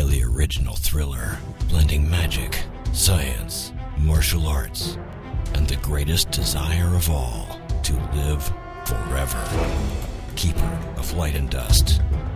entirely original thriller, blending magic, science, martial arts, and the greatest desire of all, to live forever. Keeper of Light and Dust.